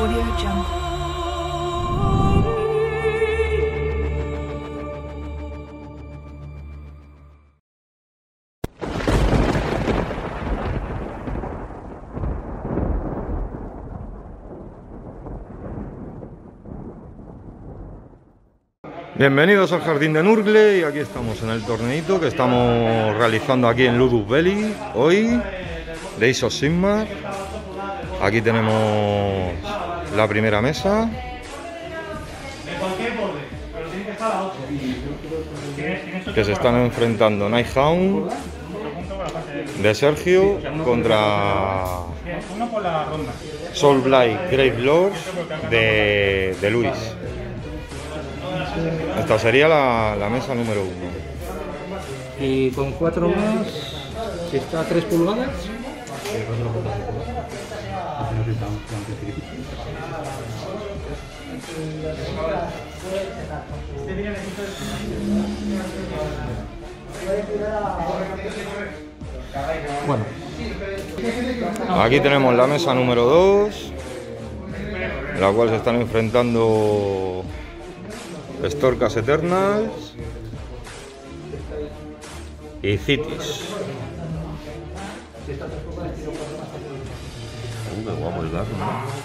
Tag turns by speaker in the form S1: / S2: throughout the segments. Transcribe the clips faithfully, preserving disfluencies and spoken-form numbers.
S1: Audio Jungle.
S2: Bienvenidos al Jardín de Nurgle y aquí estamos en el torneito que estamos realizando aquí en Ludus Belli hoy de Age of Sigmar. Aquí tenemos la primera mesa. Que se están enfrentando Nighthound de Sergio contra Soulblight Gravelords de, de Luis. Esta sería la, la mesa número uno.
S3: Y con cuatro más, si está a tres pulgadas. Bueno.
S2: Aquí tenemos la mesa número dos, en la cual se están enfrentando Storkas Eternals y Cities. Uh, qué guapo el gato, ¿no?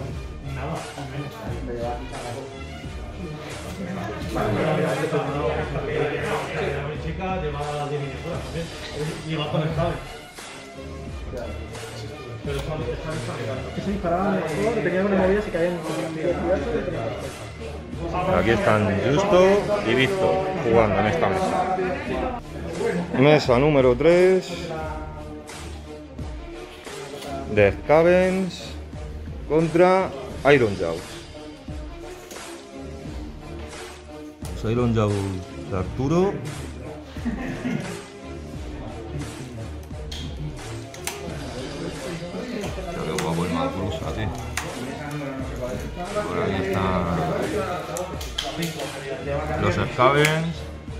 S2: Aquí están Justo y Víctor jugando en esta mesa. Mesa número tres de Scavens contra Iron Jaws. Iron Jaws de Arturo. Qué guapo el Macrusa, tío. Por ahí están los Scavens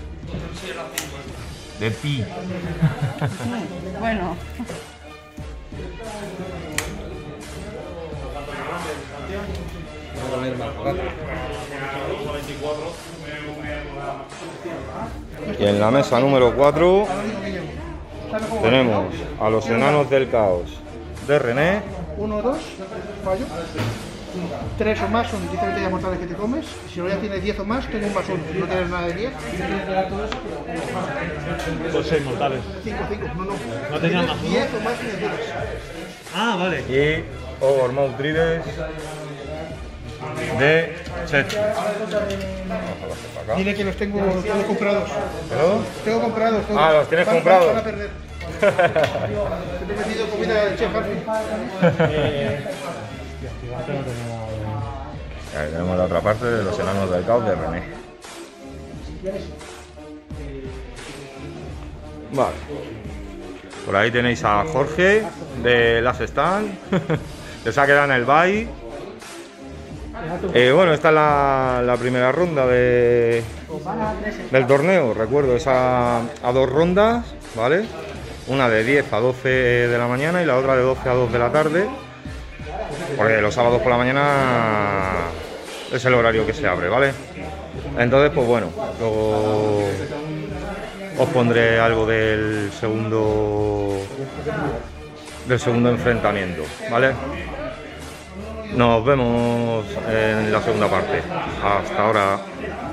S2: de Pi.
S4: Bueno.
S2: Y en la mesa número cuatro tenemos a los enanos del caos de René.
S5: Uno, dos, fallo. Tres o más son diez habilidades mortales que te comes. Si no ya tienes diez o más, tengo un más uno. No tienes nada de diez.
S6: Son seis mortales.
S5: cinco, cinco, no, no.
S6: No tenías más uno.
S5: diez o más tienes diez.
S6: Ah, vale.
S2: Y Ogormouth Drides de Chechi.
S5: Dile que los tengo todos comprados.
S2: ¿Perdón?
S5: Tengo comprados. Todos.
S2: Ah, los tienes
S5: Van-
S2: comprados.
S5: Van a perder. Te he metido comida del chef Harvey.
S2: Ahí tenemos la otra parte de los enanos del caos de René. Vale. Por ahí tenéis a Jorge de Last Stand, que se ha quedado en el bye. Eh, bueno, esta es la, la primera ronda de, del torneo. Recuerdo, es a, a dos rondas, ¿vale? Una de diez a doce de la mañana y la otra de doce a dos de la tarde. Porque los sábados por la mañana es el horario que se abre, ¿vale? Entonces, pues bueno, luego os pondré algo del segundo del segundo enfrentamiento, ¿vale? Nos vemos en la segunda parte. Hasta ahora.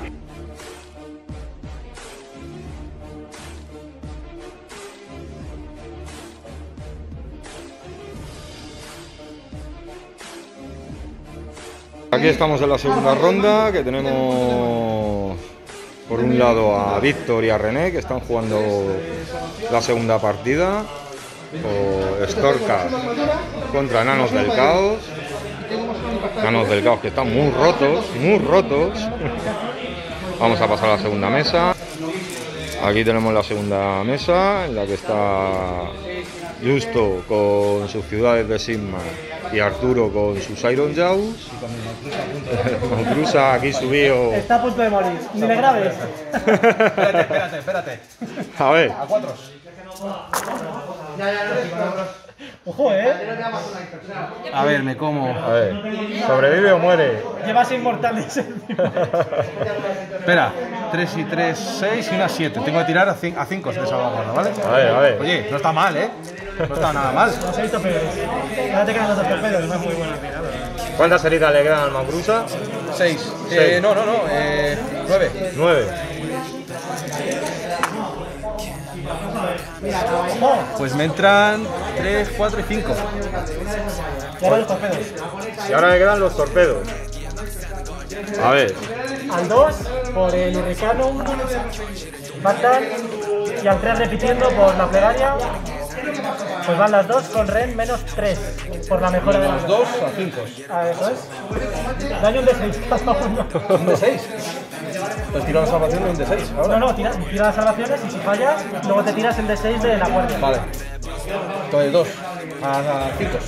S2: Aquí estamos en la segunda ronda, que tenemos por un lado a Víctor y a René, que están jugando la segunda partida, o Storkas contra Enanos del Caos. Enanos del Caos que están muy rotos, muy rotos. Vamos a pasar a la segunda mesa. Aquí tenemos la segunda mesa, en la que está Justo con sus ciudades de Sigmar y Arturo con sus Iron Jaws. Macrusa aquí subido.
S7: Está a punto de morir. Ni le grabes.
S6: Espérate, espérate, espérate.
S2: A ver.
S6: A cuatro.
S5: Ya, ya, no.
S7: Ojo, ¿eh?
S1: A ver, me como.
S2: A ver, ¿sobrevive o muere?
S7: Llevas inmortales encima.
S1: Espera, tres y tres, seis y una siete. Tengo que tirar a cinco de salvaguarda, ¿vale?
S2: A ver, a ver.
S1: Oye, no está mal, ¿eh? No está nada mal.
S7: Los he visto peores. Ahora te quedan los dos torpedos, no es muy buena tirada.
S2: ¿Cuántas heridas le quedan al Maugrusa?
S1: seis. Eh, no, no, no. Eh, nueve.
S2: nueve.
S1: Pues me entran tres, cuatro y cinco.
S7: Y ahora los torpedos.
S2: Y ahora me quedan los torpedos. A ver.
S7: Al dos por el Hurricanum, Fatal, y al tres repitiendo por la plegaria. Pues van las dos con Ren menos tres por la mejora de las
S1: Los dos a cinco.
S7: A ver, eso es. Daño un D seis.
S1: ¿Un D seis? Pues tiro la salvación de un D seis.
S7: No, no, tira, tira las salvaciones y si fallas, luego te tiras el D seis de la muerte.
S1: Vale. Entonces dos a cinco.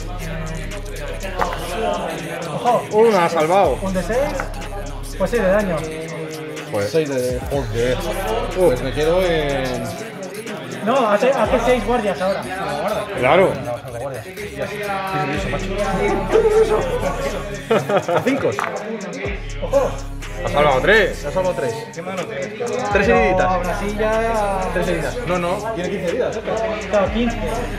S7: Ojo,
S2: Una ha salvado.
S7: un D seis. Pues sí, de daño.
S2: Pues
S1: seis de joder. Pues me quedo en.
S7: No, hace, hace seis guardias ahora.
S2: claro.
S1: A cinco.
S7: Ojo.
S2: Ha salvado tres.
S1: Ya salvo tres. Tres heriditas.
S7: Aún así ya.
S1: Tres heridas. No, no. Tiene quince heridas. ¿eh?
S7: Claro, quince.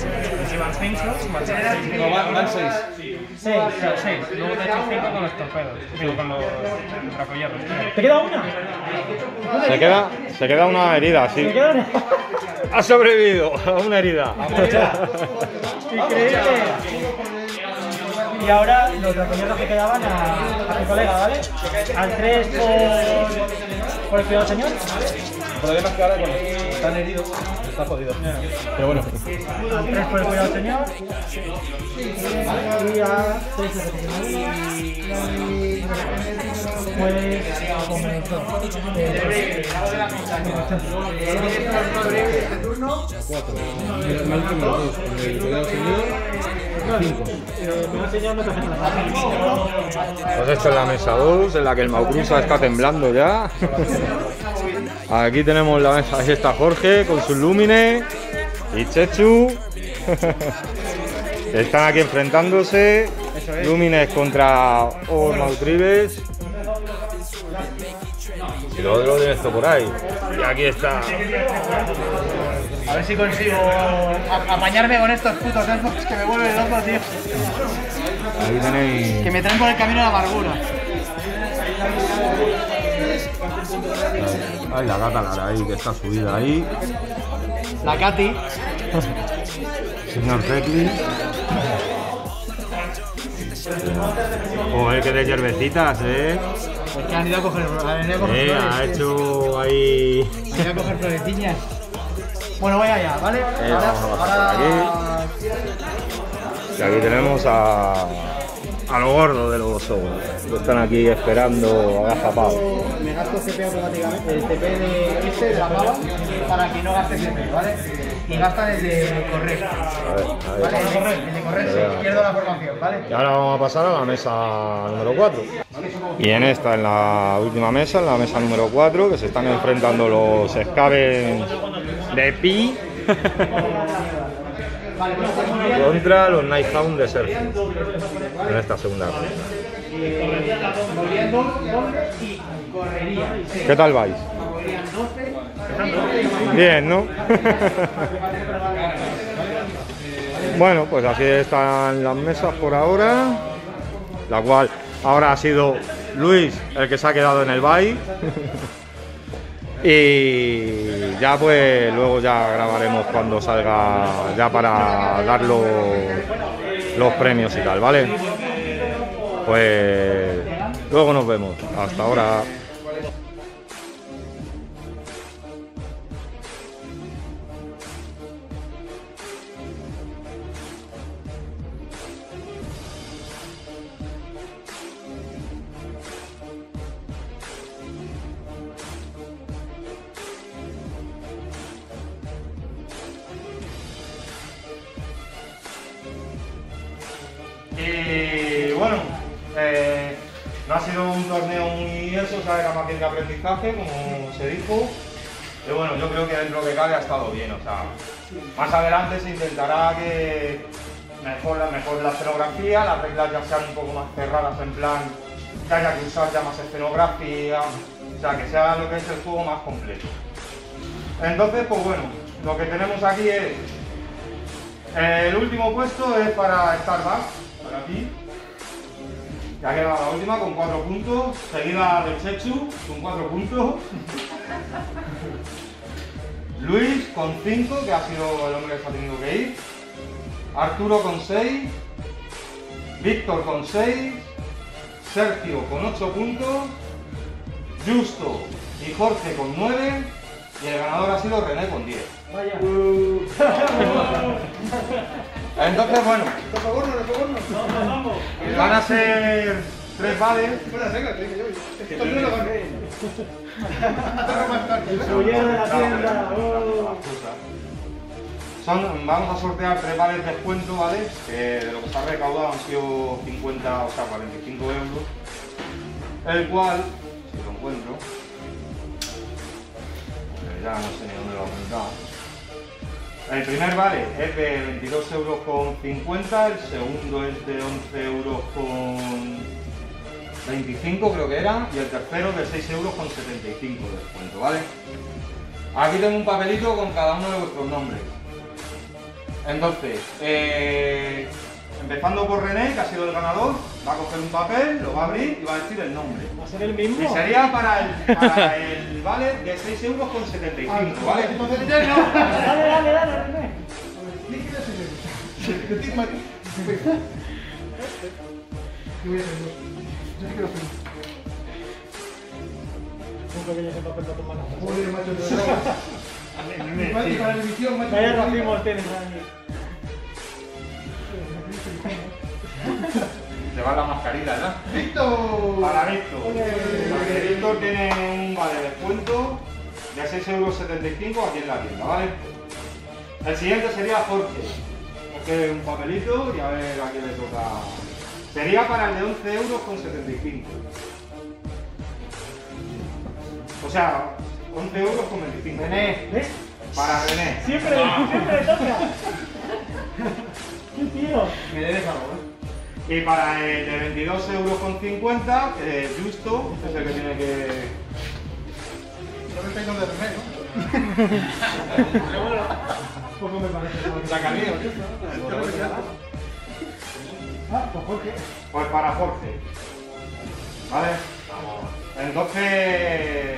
S1: No, van, van seis.
S7: seis.
S4: seis. Luego te he hecho cinco con los torpedos. Digo, con los bracohierros.
S7: ¿Te queda una?
S2: Se queda, se queda una herida, sí.
S7: ¿Te queda una?
S2: Ha sobrevivido a una herida.
S7: Increíble. Y ahora los bracohierros que quedaban a, a mi colega, ¿vale? Al tres por, por el cuidado señor.
S1: El problema es que ahora cuando están heridos está jodido. Pero bueno.
S7: Al tres por el cuidado señor. Y a tres por el cuidado señor. Pues comenzó.
S1: Cuatro. Mira, me han primero dos con el cuidado señor. Cinco.
S2: Pues esto es la mesa dos, en la que el Maugrusa está temblando ya. Aquí tenemos la mesa, ahí está Jorge con sus Lúmines y Chechu. Están aquí enfrentándose. Lúmines contra Or Mautribes. Y luego lo tienes esto por ahí. Y aquí está.
S5: A ver si consigo a- apañarme con estos putos elfos que me vuelven loco, tío.
S2: Ahí tenéis.
S5: Que me traen por el camino de la amargura.
S2: Ay, la gata Lara ahí, que está subida ahí.
S5: La Katy.
S2: Señor Recklin. Joder, que de yerbecitas, eh.
S5: Es que han ido a coger, han ido a coger
S2: Eh,
S5: flores,
S2: ha
S5: tío.
S2: hecho ahí.
S5: Han ido a coger florecillas. Bueno, voy allá, ¿vale?
S2: Eh, vamos a bajar
S5: ahora...
S2: Y aquí tenemos a. a lo gordo de los osos. Que están aquí esperando agazapados.
S5: Me gasto C P automáticamente, el C P de este, de la pava, para que no gaste C P, ¿vale? Y gasta el de correr.
S2: A ver, a
S5: ¿Vale?
S2: ver.
S5: El de correr, el de correr, sí. Pierdo la formación, ¿vale?
S2: Y ahora vamos a pasar a la mesa número cuatro. Y en esta, en la última mesa, en la mesa número cuatro, que se están enfrentando los Skaven de Pi contra los Nighthound de Sergio en esta segunda ronda. ¿Qué tal vais? Bien, ¿no? Bueno, pues así están las mesas por ahora, la cual ahora ha sido Luis el que se ha quedado en el bye. Y ya pues luego ya grabaremos cuando salga ya para dar los, los premios y tal, ¿vale? Pues luego nos vemos. Hasta ahora. Y bueno, eh, no ha sido un torneo muy eso, o sea, era más bien de aprendizaje, como se dijo. Pero bueno, yo creo que dentro de lo que cabe ha estado bien, o sea, más adelante se intentará que, mejor la, mejor la escenografía, las reglas ya sean un poco más cerradas, en plan que haya que usar ya más escenografía, o sea, que sea lo que es el juego más completo. Entonces, pues bueno, lo que tenemos aquí es, el último puesto es para Starbucks, para ti. Ya queda la última con cuatro puntos, seguida de Chechu con cuatro puntos. Luis con cinco, que ha sido el hombre que se ha tenido que ir. Arturo con seis. Víctor con seis. Sergio con ocho puntos. Justo y Jorge con nueve. Y el ganador ha sido René con diez.
S7: Vaya.
S2: Entonces, bueno,
S5: Por favor, no, por favor, no.
S2: van a ser tres vales.
S5: Buena regla, te dije yo. Esto no lo gané. Más tarde, ¿verdad?
S7: Subiera de la tienda. oh.
S2: Son, vamos a sortear tres vales de descuento, ¿vale? Que de lo que se ha recaudado han sido cincuenta, o sea, cuarenta y cinco euros. El cual, si lo encuentro, porque ya no sé ni dónde lo he apuntado. El primer vale es de veintidós euros con cincuenta, el segundo es de once euros con veinticinco, creo que era, y el tercero de seis euros con setenta y cinco de descuento, ¿vale? Aquí tengo un papelito con cada uno de vuestros nombres. Entonces, eh, empezando por René, que ha sido el ganador, va a coger un papel, lo va a abrir y va a decir el nombre.
S7: ¿Va a ser el mismo?
S2: Y sería para el, para el vale de seis euros con setenta y cinco, ¿vale?
S5: Entonces, ya no.
S7: Dale, dale, dale, René.
S5: Líquida ese de ti, Mari. ¿Qué voy a hacer yo? Yo sí quiero hacer.
S7: Un pequeño ese papel para tomar nota.
S5: Joder, macho, de verdad. Y para la edición, macho.
S7: Vaya racimos tienes ahí.
S2: Te va la mascarilla, ¿verdad?
S5: ¡Víctor!
S2: Para Víctor. Porque Víctor tiene un vale de descuento de seis euros setenta y cinco aquí en la tienda, ¿vale? El siguiente sería Jorge. Coge un papelito y a ver a quién le toca. Sería para el de once euros con setenta y cinco. O sea, once euros con veinticinco.
S7: René, ¿ves?
S2: Para René.
S7: Siempre, siempre le toca. ¿Qué tío?
S4: Me debes algo, ¿eh?
S2: Y para el de veintidós euros con cincuenta, que es Justo, es el que tiene que...
S5: No me peinos de René, ¿no?
S7: Poco me parece.
S4: Saca el mío, tío.
S7: Ah, pues Jorge.
S2: Pues para Jorge. ¿Vale? Entonces...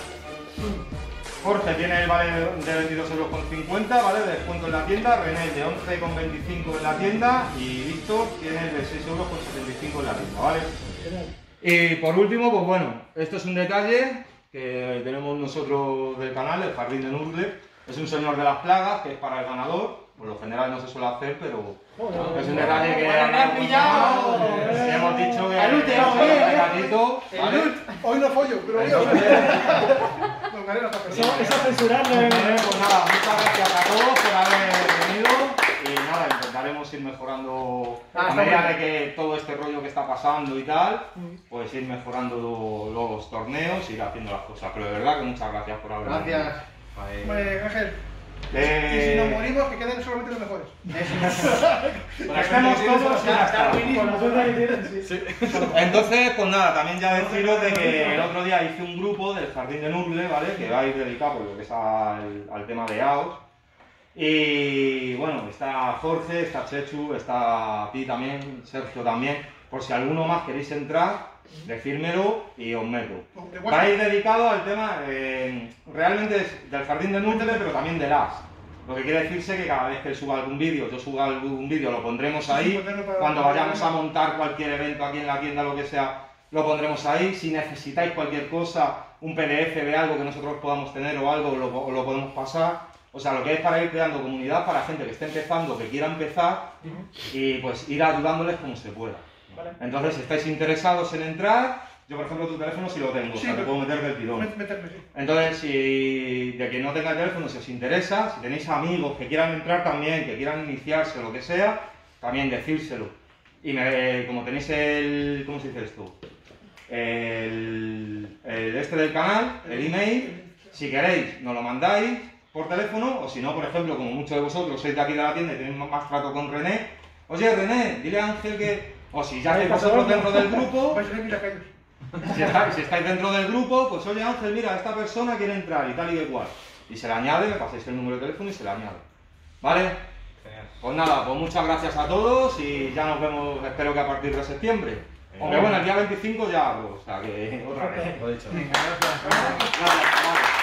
S2: Jorge tiene el vale de veintidós euros con cincuenta, ¿vale? De descuento en la tienda, René de once con veinticinco en la tienda y Víctor tiene el de seis euros con setenta y cinco en la tienda, ¿vale? Y por último, pues bueno, esto es un detalle que tenemos nosotros del canal, el Jardín de Nurgle. Es un señor de las plagas, que es para el ganador. Por lo general no se suele hacer, pero es un detalle que
S5: han pillado.
S2: y hemos dicho que
S5: El último,
S2: es un
S5: eh,
S2: regalito, ¿vale?
S5: Hoy no follo, pero hoy no gané la
S7: Eso, eso censurarlo.
S2: Eh, pues nada, muchas gracias a todos por haber venido y nada, intentaremos ir mejorando a medida de que todo este rollo que está pasando y tal, pues ir mejorando lo- los torneos, ir haciendo las cosas. Pero de verdad que muchas gracias por haber venido.
S5: Gracias.
S2: Ahí.
S5: Bueno, Ángel,
S2: Eh,
S5: y si nos morimos, que queden solamente los mejores.
S2: que estemos todos y ya está.
S7: Con la suerte que tienes, sí.
S2: Entonces, pues nada, también ya deciros de que el otro día hice un grupo del Jardín de Nurgle, ¿vale? Que va a ir dedicado por lo que es al, al tema de A O S. Y bueno, está Jorge, está Chechu, está Pi también, Sergio también. Por si alguno más queréis entrar, decírmelo y os meto. Va a ir dedicado al tema, eh, realmente es del Jardín de Nurgle, pero también del A S. Lo que quiere decirse que cada vez que suba algún vídeo, yo suba algún vídeo, lo pondremos ahí. Cuando vayamos a montar cualquier evento aquí en la tienda, lo que sea, lo pondremos ahí. Si necesitáis cualquier cosa, un P D F de algo que nosotros podamos tener o algo, lo, lo podemos pasar. O sea, lo que es para ir creando comunidad para gente que esté empezando, que quiera empezar, y pues ir ayudándoles como se pueda.
S7: Vale.
S2: Entonces, si estáis interesados en entrar, yo por ejemplo tu teléfono sí lo tengo, o sea, te puedo meter del tirón.
S5: Meterme, sí.
S2: Entonces, si de quien no tenga teléfono, si os interesa, si tenéis amigos que quieran entrar también, que quieran iniciarse o lo que sea, también decírselo. Y me, como tenéis el, ¿cómo se dice esto? El, el este del canal, el email, si queréis nos lo mandáis por teléfono, o si no, por ejemplo, como muchos de vosotros sois de aquí de la tienda y tenéis más trato con René, Oye, René, dile a Ángel que... O si ya estáis vosotros dentro del grupo...
S5: Vais a ver mis lacayos.
S2: Si estáis, si estáis dentro del grupo, pues oye Ángel, mira, esta persona quiere entrar y tal y igual. Y se le añade, me pasáis el número de teléfono y se le añade. ¿Vale? Pues nada, pues muchas gracias a todos y ya nos vemos, espero que a partir de septiembre. Hombre, bueno, el día veinticinco ya hablo, o sea que otra vez.
S4: Lo he dicho. Venga, gracias.
S2: Gracias, vale.